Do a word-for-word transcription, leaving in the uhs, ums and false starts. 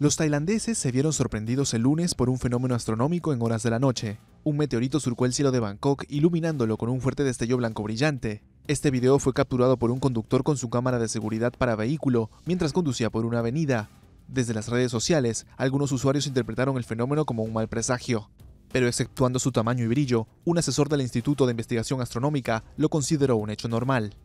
Los tailandeses se vieron sorprendidos el lunes por un fenómeno astronómico en horas de la noche. Un meteorito surcó el cielo de Bangkok, iluminándolo con un fuerte destello blanco brillante. Este video fue capturado por un conductor con su cámara de seguridad para vehículo mientras conducía por una avenida. Desde las redes sociales, algunos usuarios interpretaron el fenómeno como un mal presagio. Pero exceptuando su tamaño y brillo, un asesor del Instituto de Investigación Astronómica lo consideró un hecho normal.